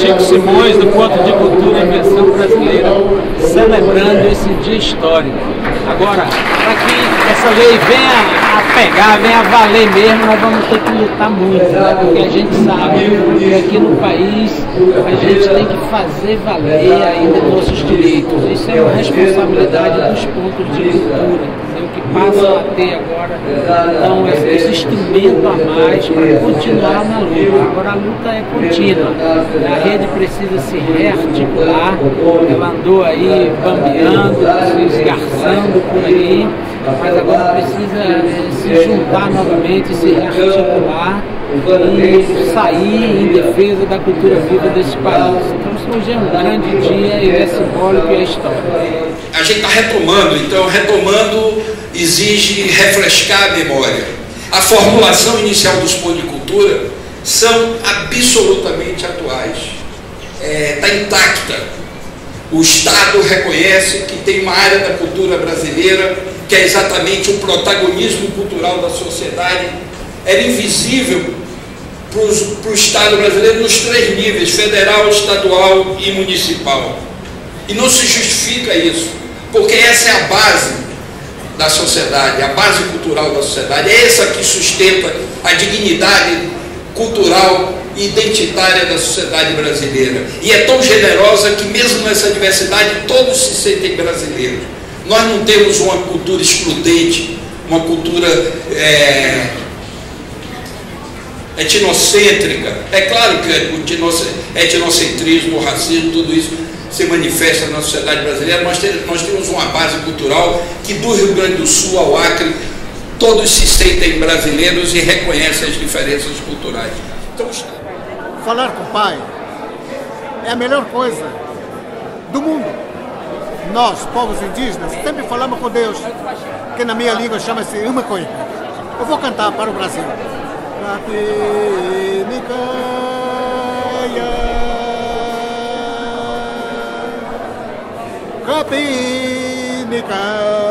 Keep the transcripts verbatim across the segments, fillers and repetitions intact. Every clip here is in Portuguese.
Chico Simões, do Ponto de Cultura em Versão Brasileira, celebrando esse dia histórico. Agora, para que essa lei venha a pegar, venha a valer mesmo, nós vamos ter que lutar muito, né? Porque a gente sabe que aqui no país a gente tem que fazer valer ainda nossos direitos. Isso é uma responsabilidade dos pontos de cultura, que passam a ter agora, então, esse, esse instrumento a mais para continuar na luta. Agora a luta é contínua, a rede precisa se rearticular, ela andou aí bambeando, se esgarçando por aí, mas agora precisa é, se juntar novamente, se rearticular e sair em defesa da cultura viva desse país. Então hoje é um grande dia e é simbólico e é histórico. A gente está retomando, então retomando exige refrescar a memória. A formulação inicial dos pontos de cultura são absolutamente atuais, está é, intacta. O Estado reconhece que tem uma área da cultura brasileira que é exatamente o protagonismo cultural da sociedade. Era invisível para o Estado brasileiro nos três níveis, federal, estadual e municipal. E não se justifica isso, porque essa é a base da sociedade, a base cultural da sociedade, é essa que sustenta a dignidade cultural e identitária da sociedade brasileira. E é tão generosa que mesmo nessa diversidade todos se sentem brasileiros. Nós não temos uma cultura excludente, uma cultura é, etnocêntrica. É claro que o etnocentrismo, o racismo, tudo isso se manifesta na sociedade brasileira. Nós temos, nós temos uma base cultural que do Rio Grande do Sul ao Acre todos se sentem brasileiros e reconhecem as diferenças culturais. Então, falar com o Pai é a melhor coisa do mundo. Nós, povos indígenas, sempre falamos com Deus, que na minha língua chama-se Umacoica. Eu vou cantar para o Brasil. Capinicaya,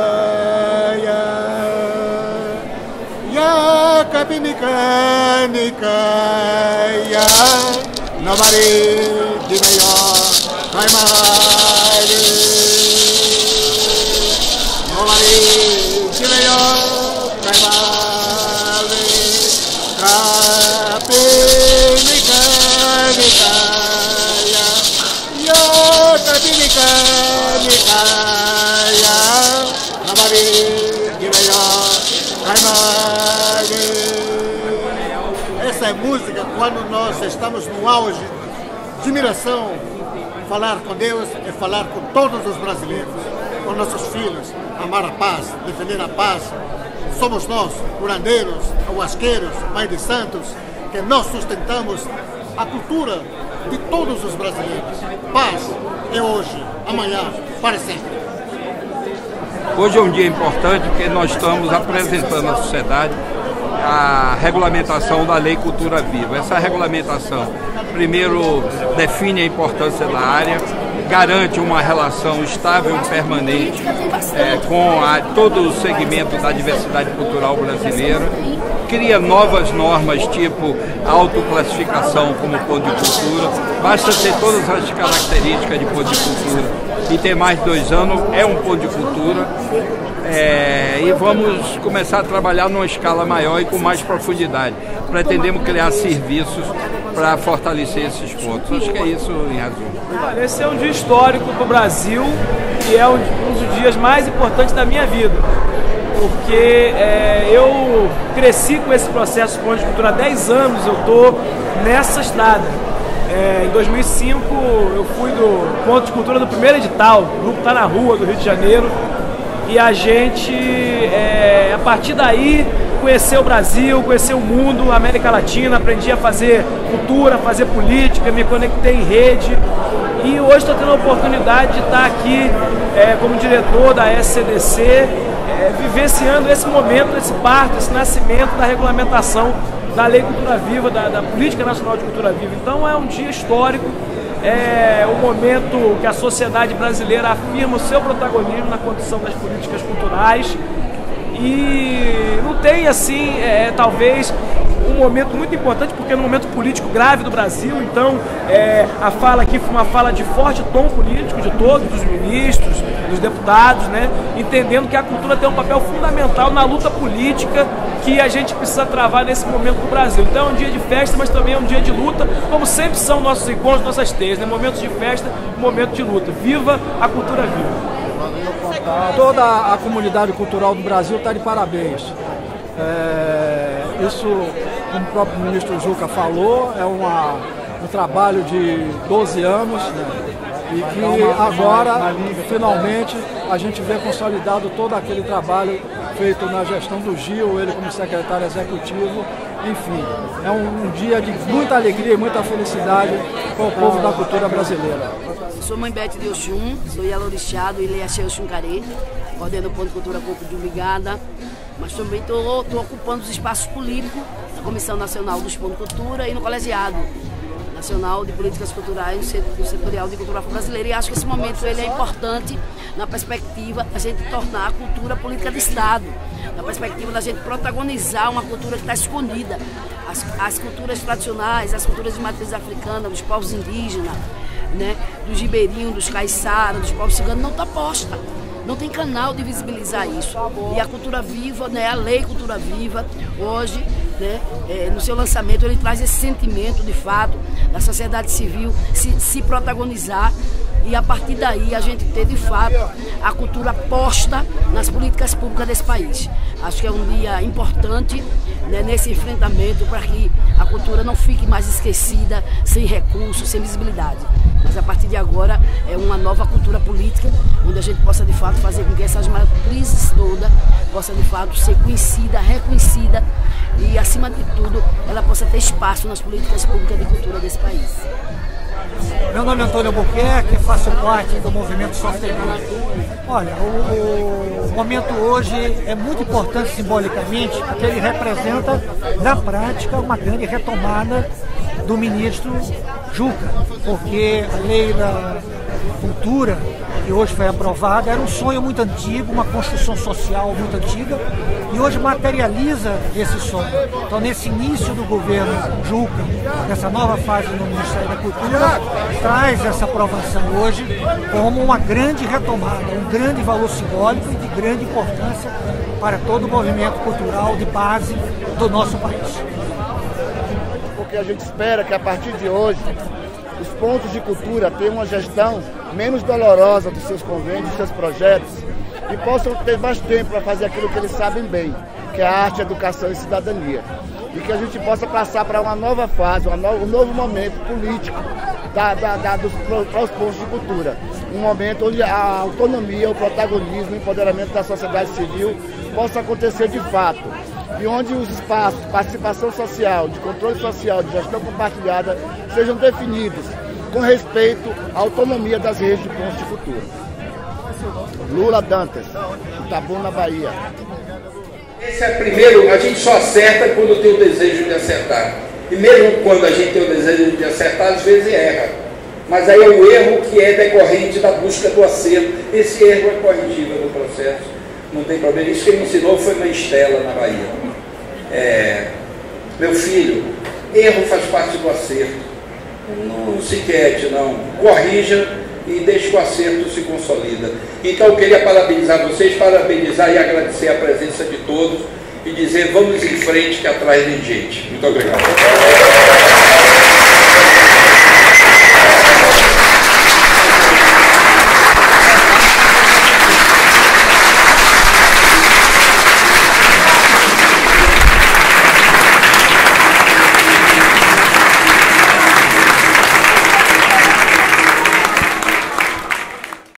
ya capinicaya, nobody give me your primary, nobody give me your primary, capinicaya, ya capinicaya. Essa é música quando nós estamos no auge de admiração. Falar com Deus é falar com todos os brasileiros, com nossos filhos, amar a paz, defender a paz. Somos nós, curandeiros, huasqueiros, mãe de santos, que nós sustentamos a cultura de todos os brasileiros. Paz é hoje, amanhã, para sempre. Hoje é um dia importante porque nós estamos apresentando à sociedade a regulamentação da Lei Cultura Viva. Essa regulamentação, primeiro, define a importância da área, garante uma relação estável e permanente é, com a, todo o segmento da diversidade cultural brasileira, cria novas normas tipo autoclassificação como ponto de cultura, basta ter todas as características de ponto de cultura e ter mais de dois anos, é um ponto de cultura. É, e vamos começar a trabalhar numa escala maior e com mais profundidade. Pretendemos criar serviços para fortalecer esses pontos. Acho que é isso em resumo. Esse é um dia histórico para o Brasil e é um, um dos dias mais importantes da minha vida, porque é, eu cresci com esse processo de ponto de cultura há dez anos, eu estou nessa estrada. É, em dois mil e cinco eu fui do ponto de cultura do primeiro edital, o grupo Tá na Rua do Rio de Janeiro. E a gente, é, a partir daí, conheceu o Brasil, conheceu o mundo, a América Latina, aprendi a fazer cultura, a fazer política, me conectei em rede. E hoje estou tendo a oportunidade de estar aqui é, como diretor da S C D C, é, vivenciando esse momento, esse parto, esse nascimento da regulamentação da Lei Cultura Viva, da, da Política Nacional de Cultura Viva. Então é um dia histórico. É o momento que a sociedade brasileira afirma o seu protagonismo na condução das políticas culturais e não tem assim, é, talvez, um momento muito importante, porque é um momento político grave do Brasil. Então, é, a fala aqui foi uma fala de forte tom político de todos os ministros, dos deputados, né? Entendendo que a cultura tem um papel fundamental na luta política que a gente precisa travar nesse momento do Brasil. Então é um dia de festa, mas também é um dia de luta, como sempre são nossos encontros, nossas teias, né? Momentos de festa, momento de luta. Viva a cultura viva! Toda a comunidade cultural do Brasil está de parabéns. É, isso, como o próprio ministro Juca falou, é uma, um trabalho de doze anos, né? E que agora, finalmente, a gente vê consolidado todo aquele trabalho feito na gestão do Gil, ele como secretário executivo. Enfim, é um, um dia de muita alegria e muita felicidade para o povo da cultura brasileira. Sou mãe Bete de Oxum, sou Yalorixá do Ileaxé Oxum Carê, coordeno o Ponto de Cultura Corpo de Umbigada, mas também estou ocupando os espaços políticos na Comissão Nacional dos Pontos de Cultura e no Colegiado Nacional de Políticas Culturais do Setorial de Cultura Brasileira. E acho que esse momento ele é importante na perspectiva da gente tornar a cultura política de Estado, na perspectiva da gente protagonizar uma cultura que está escondida. As, as culturas tradicionais, as culturas de matriz africana, dos povos indígenas, né, dos ribeirinhos, dos caiçaras, dos povos ciganos, não está posta. Não tem canal de visibilizar isso. E a Cultura Viva, né, a Lei Cultura Viva, hoje, né, é, no seu lançamento, ele traz esse sentimento, de fato, da sociedade civil se, se protagonizar e, a partir daí, a gente ter, de fato, a cultura posta nas políticas públicas desse país. Acho que é um dia importante, né, nesse enfrentamento para que a cultura não fique mais esquecida, sem recursos, sem visibilidade. Mas a partir de agora é uma nova cultura política, onde a gente possa de fato fazer com que essas matrizes todas possa de fato ser conhecida, reconhecida e, acima de tudo, ela possa ter espaço nas políticas públicas de cultura desse país. Meu nome é Antônio Albuquerque, faço parte do movimento Softegudo. Olha, o, o momento hoje é muito importante simbolicamente, porque ele representa, na prática, uma grande retomada do ministro Juca, porque a lei da cultura, que hoje foi aprovada, era um sonho muito antigo, uma construção social muito antiga, e hoje materializa esse sonho. Então, nesse início do governo Juca, nessa nova fase no Ministério da Cultura, traz essa aprovação hoje como uma grande retomada, um grande valor simbólico e de grande importância para todo o movimento cultural de base do nosso país. Porque a gente espera que a partir de hoje os pontos de cultura tenham uma gestão menos dolorosa dos seus convênios, dos seus projetos, e possam ter mais tempo para fazer aquilo que eles sabem bem, que é a arte, a educação e cidadania. E que a gente possa passar para uma nova fase, uma no, um novo momento político da, da, da, dos, para os pontos de cultura. Um momento onde a autonomia, o protagonismo, o empoderamento da sociedade civil possa acontecer de fato. E onde os espaços de participação social, de controle social, de gestão compartilhada sejam definidos com respeito à autonomia das redes de pontos de cultura. Lula Dantas, Itabuna, Bahia. Esse é primeiro, a gente só acerta quando tem o desejo de acertar. E mesmo quando a gente tem o desejo de acertar, às vezes erra. Mas aí é o erro que é decorrente da busca do acerto. Esse erro é corrigível no processo, não tem problema. Isso que ele me ensinou foi na Estela, na Bahia. É, meu filho, erro faz parte do acerto. Não, não se inquiete, não. Corrija e deixe que o acerto se consolida. Então eu queria parabenizar vocês, parabenizar e agradecer a presença de todos e dizer vamos em frente que atrás vem gente. Muito obrigado.